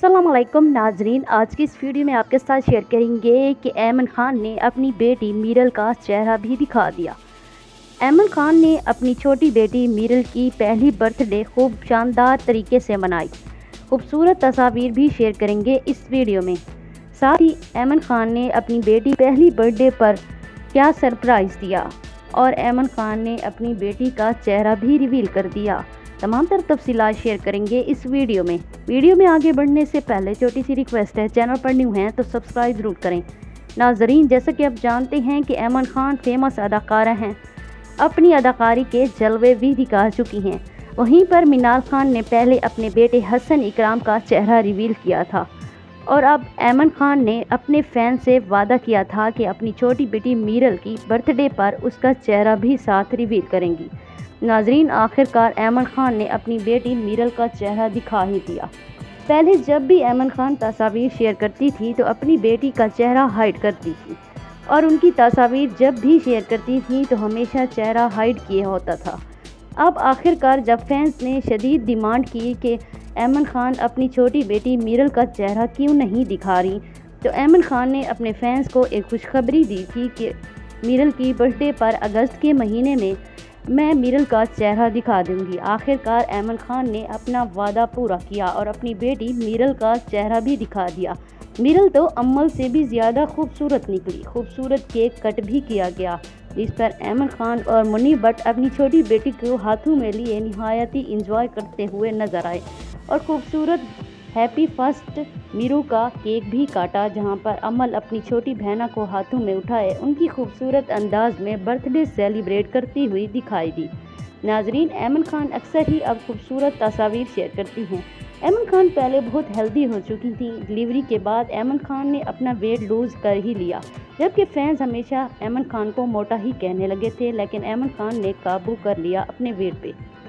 अस्सलाम वालेकुम नाजरीन, आज की इस वीडियो में आपके साथ शेयर करेंगे कि ऐमन खान ने अपनी बेटी मीरल का चेहरा भी दिखा दिया। ऐमन खान ने अपनी छोटी बेटी मीरल की पहली बर्थडे खूब शानदार तरीके से मनाई। खूबसूरत तस्वीर भी शेयर करेंगे इस वीडियो में। साथ ही ऐमन खान ने अपनी बेटी पहली बर्थडे पर क्या सरप्राइज़ दिया और ऐमन खान ने अपनी बेटी का चेहरा भी रिवील कर दिया। तमाम तर तफसीलात शेयर करेंगे इस वीडियो में। वीडियो में आगे बढ़ने से पहले छोटी सी रिक्वेस्ट है, चैनल पर न्यू हैं तो सब्सक्राइब ज़रूर करें। नाजरीन, जैसा कि आप जानते हैं कि ऐमन खान फेमस अदाकारा हैं, अपनी अदाकारी के जलवे भी दिखा चुकी हैं। वहीं पर मिनाल खान ने पहले अपने बेटे हसन इकराम का चेहरा रिवील किया था और अब ऐमन खान ने अपने फैन से वादा किया था कि अपनी छोटी बेटी मीरल की बर्थडे पर उसका चेहरा भी साथ रिवील करेंगी। नाजरीन, आखिरकार ऐमन खान ने अपनी बेटी मीरल का चेहरा दिखा ही दिया। पहले जब भी ऐमन खान तस्वीर शेयर करती थी तो अपनी बेटी का चेहरा हाइड करती थी और उनकी तस्वीर जब भी शेयर करती थी तो हमेशा चेहरा हाइड किए होता था। अब आखिरकार जब फैंस ने शदीद डिमांड की कि ऐमन खान अपनी छोटी बेटी मीरल का चेहरा क्यों नहीं दिखा रही, तो ऐमन खान ने अपने फैंस को एक खुशखबरी दी थी कि मीरल की बर्थडे पर अगस्त के महीने में मैं मीरल का चेहरा दिखा दूंगी। आखिरकार ऐमन खान ने अपना वादा पूरा किया और अपनी बेटी मीरल का चेहरा भी दिखा दिया। मीरल तो अम्मल से भी ज़्यादा खूबसूरत निकली। खूबसूरत केक कट भी किया गया जिस पर ऐमन खान और मुन्नी भट्ट अपनी छोटी बेटी को हाथों में लिए निहायत ही इंजॉय करते हुए नजर आए और खूबसूरत हैप्पी फर्स्ट मीरू का केक भी काटा, जहां पर अमल अपनी छोटी बहना को हाथों में उठाए उनकी खूबसूरत अंदाज में बर्थडे सेलिब्रेट करती हुई दिखाई दी। नाजरीन, ऐमन खान अक्सर ही अब खूबसूरत तस्वीर शेयर करती हैं। ऐमन खान पहले बहुत हेल्दी हो चुकी थी। डिलीवरी के बाद ऐमन खान ने अपना वेट लूज़ कर ही लिया, जबकि फैंस हमेशा ऐमन खान को मोटा ही कहने लगे थे, लेकिन ऐमन खान ने काबू कर लिया अपने वेट पे।